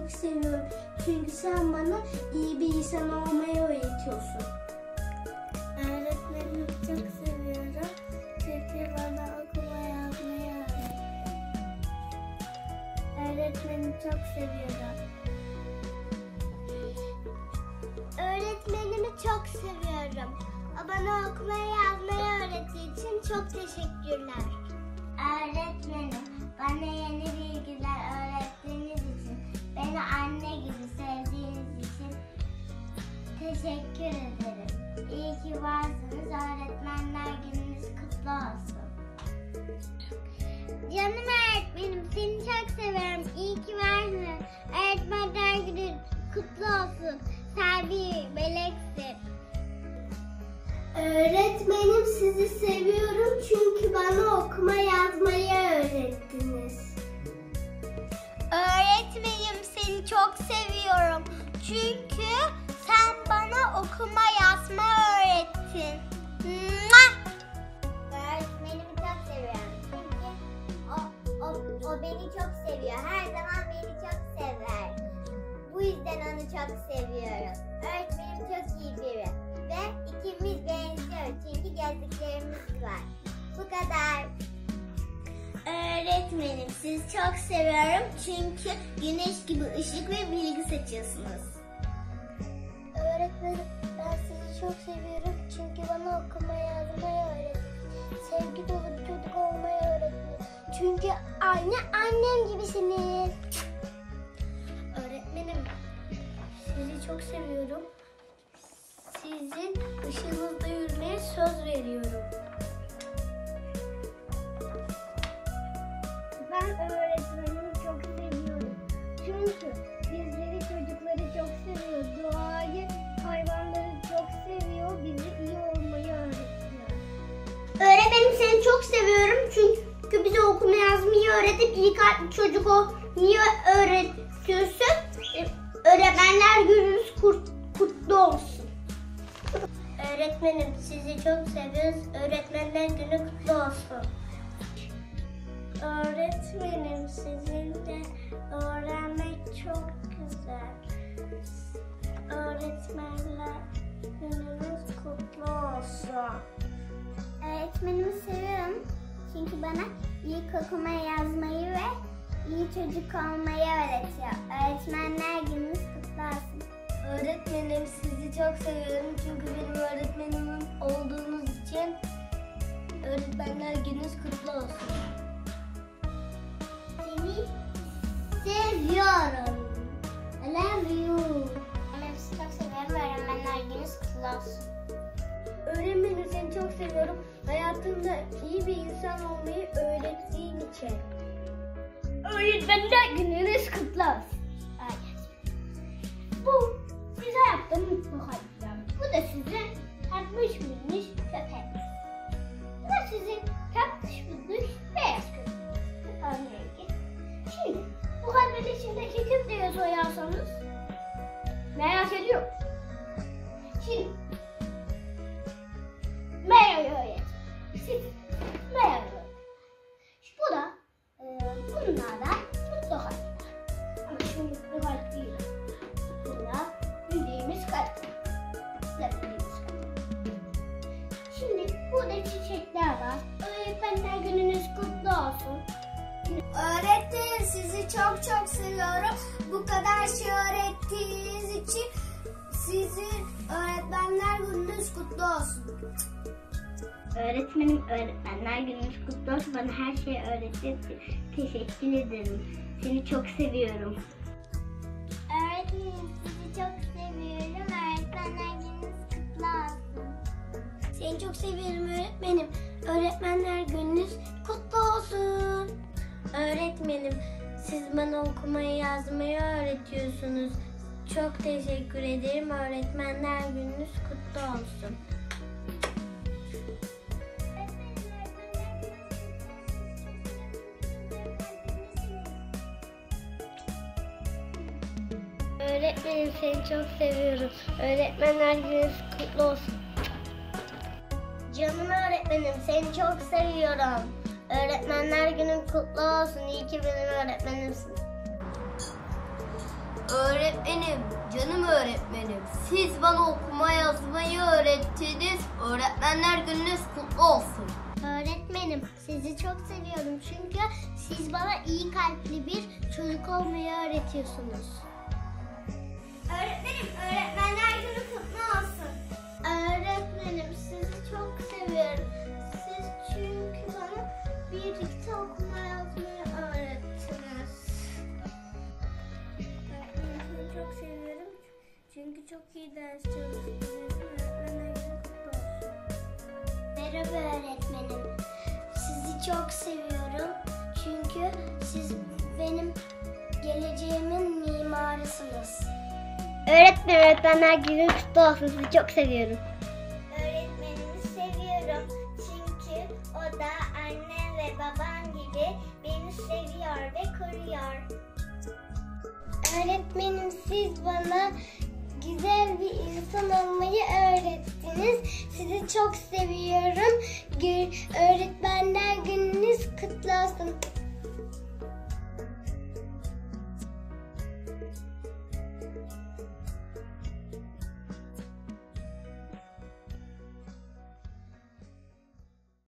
çok seviyorum. Çünkü sen bana iyi bir insan olmayı öğretiyorsun. Öğretmenimi çok seviyorum. Çünkü bana okuma yazmayı öğretti. Öğretmenimi çok seviyorum. Öğretmenimi çok seviyorum. O bana okumayı yazmayı öğrettiği için çok teşekkürler. Öğretmenim, bana yeni bilgiler öğrettiğiniz için, beni anne gibi sevdiğiniz için teşekkür ederim. İyi ki varsınız. Öğretmenler gününüz kutlu olsun. Canım öğretmenim, seni çok seviyorum. İyi ki varsın. Öğretmenler günün kutlu olsun. Sen bir meleksin. Öğretmenim, sizi seviyorum çünkü bana okuma yazmayı öğrettiniz. Öğretmenim, seni çok seviyorum çünkü sen bana okuma yazma öğrettin. Öğretmenimi çok seviyorum çünkü o beni çok seviyor. Her zaman beni çok sever. Bu yüzden onu çok seviyorum. Öğretmenim çok iyi biri ve ikimiz benziyoruz çünkü gözlüklerimiz var. Bu kadar. Öğretmenim, sizi çok seviyorum çünkü güneş gibi ışık ve bilgi saçıyorsunuz. Öğretmenim, ben sizi çok seviyorum çünkü bana okuma yazmayı öğrettiniz. Sevgi dolu bir çocuk olmayı öğrettiniz. Çünkü aynı annem gibisiniz. Öğretmenim, sizi çok seviyorum. Sizin ışığınızda yürümeye söz veriyorum. Ben öğretmenimi çok seviyorum. Çünkü bizleri, çocukları çok seviyor. Doğayı, hayvanları çok seviyor. Bizi iyi olmayı öğretiyor. Öğretmenim, seni çok seviyorum. Çünkü bize okuma yazmayı öğretip iyi kalpli çocuk olmayı öğretiyorsun. Öğretmenler gününüz kutlu olsun. Öğretmenim, sizi çok seviyoruz. Öğretmenler günü kutlu olsun. Öğretmenim, sizinle öğrenmek çok güzel. Öğretmenler gününüz kutlu olsun. Öğretmenimi seviyorum. Çünkü bana iyi okuma yazmayı ve iyi çocuk olmayı öğretiyor. Öğretmenler gününüz kutlu olsun. Öğretmenim, sizi çok seviyorum çünkü benim öğretmenim olduğunuz için öğretmenler gününüz kutlu olsun. Seni seviyorum. I love you. Ben sizi çok seviyorum. Öğretmenler gününüz kutlu olsun. Öğretmenim, seni çok seviyorum. Hayatımda iyi bir insan olmayı öğrettiğin için. Öğretmenler gününüz kutlu olsun. Bu size yaptığım bu kalpler. Bu da sizin tatmış bilmiş köpeğiniz. Bu da sizin tatlış bilmiş beyaz köpeğiniz. Şimdi bu kalbin içindeki kim diye soyarsanız merak ediyorum. Şimdi Mera'yı öğret. Siz Mera'yı öğret. Bu da bunlar da mutlu kalpler. Ama şimdi mutlu kalp değil. Bunlar bildiğimiz kalp. Şimdi burada çiçekler var. Öğretmenler gününüz kutlu olsun. Öğretmenim, sizi çok çok seviyorum. Bu kadar şey öğrettiğiniz için sizin öğretmenler gününüz kutlu olsun. Öğretmenim, öğretmenler gününüz kutlu olsun. Bana her şeyi öğrettiğiniz için teşekkür ederim. Seni çok seviyorum. Öğretmenim, sizi çok seviyorum. Öğretmenler gününüz kutlu olsun. Seni çok seviyorum öğretmenim. Öğretmenler gününüz kutlu olsun. Öğretmenim, siz bana okumayı yazmayı öğretiyorsunuz. Çok teşekkür ederim. Öğretmenler gününüz kutlu olsun. Öğretmenim, seni çok seviyorum. Öğretmenler gününüz kutlu olsun. Canım öğretmenim, seni çok seviyorum. Öğretmenler günün kutlu olsun. İyi ki benim öğretmenimsin. Öğretmenim, canım öğretmenim, siz bana okuma yazmayı öğrettiniz. Öğretmenler gününüz kutlu olsun. Öğretmenim, sizi çok seviyorum çünkü siz bana iyi kalpli bir çocuk olmayı öğretiyorsunuz. Öğretmenim, öğretmenler günü kutlu olsun. Öğretmenim, sizi çok seviyorum. Siz çünkü bana birlikte okuma yazmayı öğrettiniz. Öğretmenim, sizi çok seviyorum çünkü çok iyi ders çalıştınız. Öğretmenler günü kutlu olsun. Merhaba öğretmenim. Sizi çok seviyorum. Çünkü siz benim geleceğimin mimarısınız. Öğretmenler günü kutlu olsun. Sizi çok seviyorum. Öğretmenimi seviyorum. Çünkü o da annem ve babam gibi beni seviyor ve koruyor. Öğretmenim, siz bana güzel bir insan olmayı öğrettiniz. Sizi çok seviyorum. Öğretmenim